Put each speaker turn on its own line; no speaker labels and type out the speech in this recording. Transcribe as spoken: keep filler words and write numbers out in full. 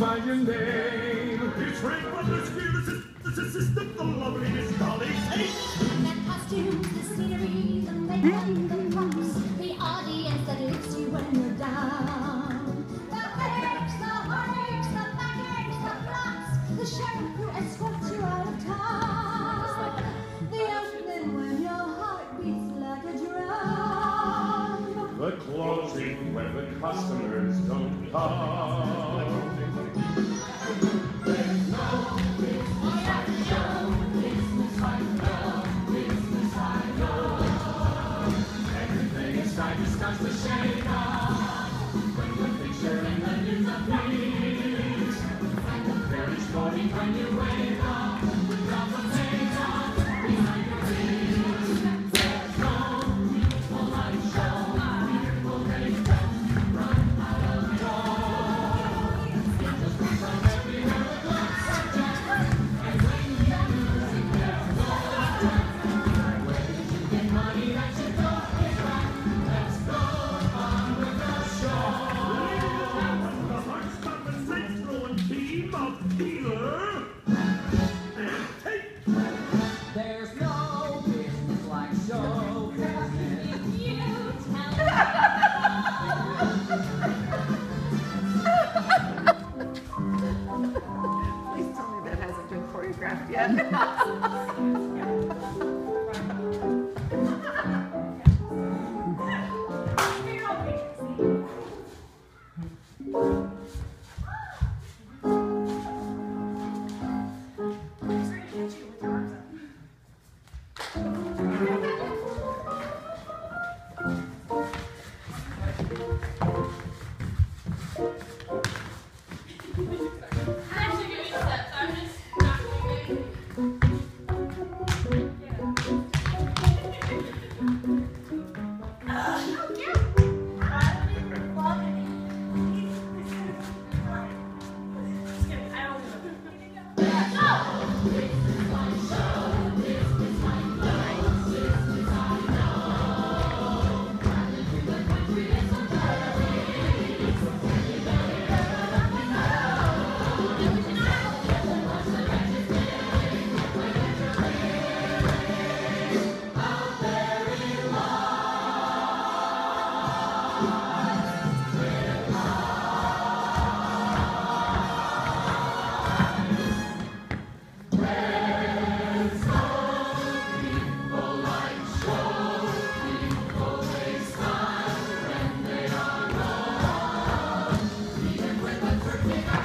find your name. It's Frank Butler's fearless assistant, the lovely Miss Dolly Tate.
The costumes, the scenery, the makeup, the props, the audience that lifts you when you're down. The headaches, the heartaches, the backaches, the flops, the sheriff who escorts you out of town. The opening when your heart beats like a drum.
The closing when the customers don't come. There's no business like show, business like love, business I know. Everything is time starts to shake up when the picture in the news appears. And the very morning when you wake up, without the makeup behind your ears. There's no beautiful light show, beautiful makeup, run out of door. Just from everywhere it looks subject, and when you're losing their floor. Where did you get money that you don't get back? Let's go on with the show. The heart's conversational team of Peeler and Tate.
There's no business like show business.
You tell
Please tell me that hasn't been choreographed yet.
Even when the turkey